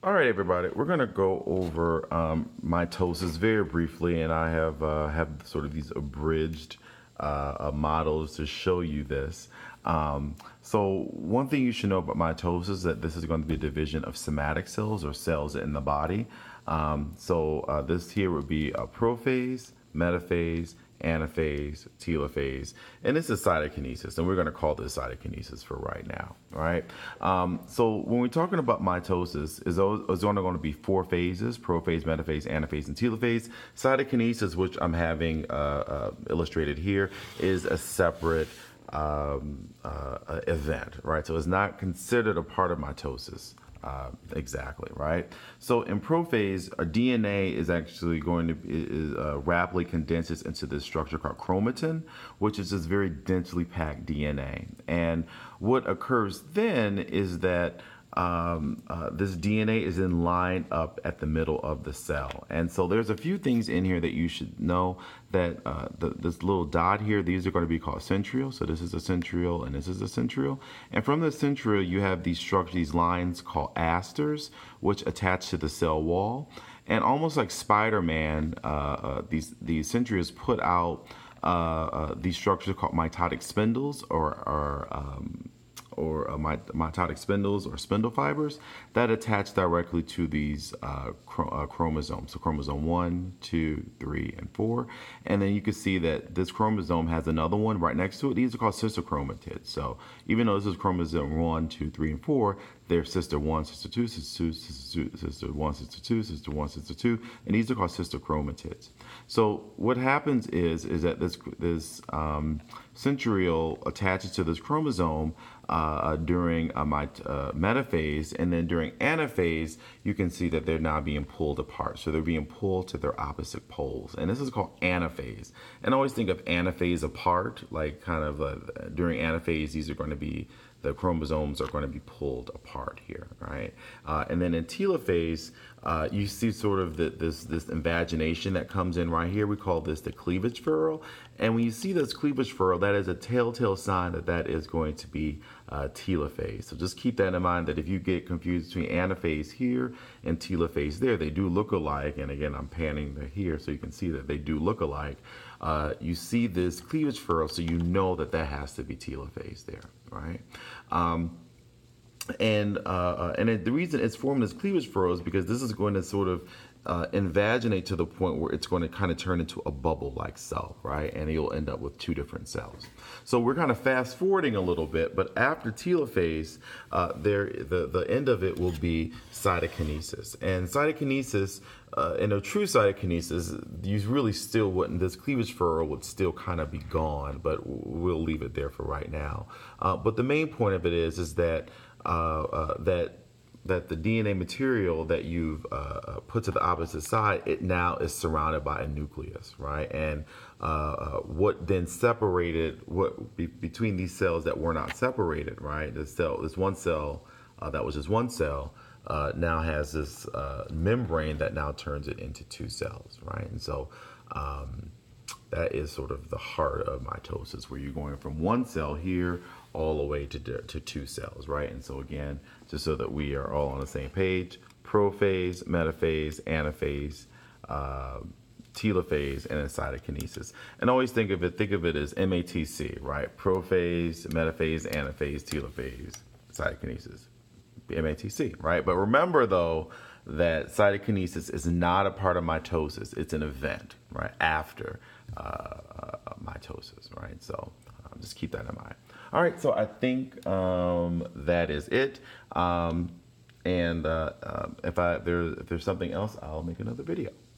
All right, everybody, we're going to go over mitosis very briefly, and I have sort of these abridged models to show you this. So one thing you should know about mitosis is that this is going to be a division of somatic cells or cells in the body. This here would be a prophase, metaphase, anaphase, telophase, and this is cytokinesis, and we're going to call this cytokinesis for right now. All right. So when we're talking about mitosis, is only going to be four phases: prophase, metaphase, anaphase, and telophase. Cytokinesis, which I'm having illustrated here, is a separate event, right? So it's not considered a part of mitosis. Exactly, right? So in prophase, our DNA is actually going to rapidly condenses into this structure called chromatin, which is this very densely packed DNA. And what occurs then is that this DNA is then lined up at the middle of the cell. And so there's a few things in here that you should know that this little dot here, these are going to be called centrioles. So this is a centriole and this is a centriole. And from the centriole, you have these structures, these lines called asters, which attach to the cell wall. And almost like Spider-Man, these centrioles put out these structures called mitotic spindles or mitotic spindles or spindle fibers that attach directly to these chromosomes. So chromosome 1, 2, 3, and 4. And then you can see that this chromosome has another one right next to it. These are called sister chromatids. So even though this is chromosome 1, 2, 3, and 4, they're sister 1, sister 2, sister 2, sister 2, sister 1, sister 2, sister 1, sister 2, and these are called sister chromatids. So what happens is that this centriole attaches to this chromosome during metaphase, and then during anaphase, you can see that they're now being pulled apart. So they're being pulled to their opposite poles, and this is called anaphase. And I always think of anaphase apart, like kind of during anaphase, these are going to be the chromosomes are going to be pulled apart here, right? And then in telophase, you see sort of this invagination that comes in right here. We call this the cleavage furrow. And when you see this cleavage furrow, that is a telltale sign that that is going to be telophase. So just keep that in mind, that if you get confused between anaphase here and telophase there, they do look alike. And again, I'm panning here so you can see that they do look alike. You see this cleavage furrow, so you know that that has to be telophase there, right? The reason it's formed as cleavage furrow is because this is going to sort of invaginate to the point where it's going to kind of turn into a bubble-like cell, right? And you'll end up with two different cells. So we're kind of fast forwarding a little bit, but after telophase, the end of it will be cytokinesis. And cytokinesis, in a true cytokinesis, you really still wouldn't, this cleavage furrow would still kind of be gone, but we'll leave it there for right now. But the main point of it is that that the DNA material that you've put to the opposite side, it now is surrounded by a nucleus, right? And what then separated between these cells that were not separated, right? This one cell that was just one cell now has this membrane that now turns it into two cells, right? And so that is sort of the heart of mitosis, where you're going from one cell here all the way to two cells, right? And so again, just so that we are all on the same page, prophase, metaphase, anaphase, telophase, and then cytokinesis. And always think of it as MATC, right? Prophase, metaphase, anaphase, telophase, cytokinesis. MATC, right? But remember though that cytokinesis is not a part of mitosis. It's an event, right, after mitosis, right? So just keep that in mind. All right, so I think that is it. If there's something else, I'll make another video.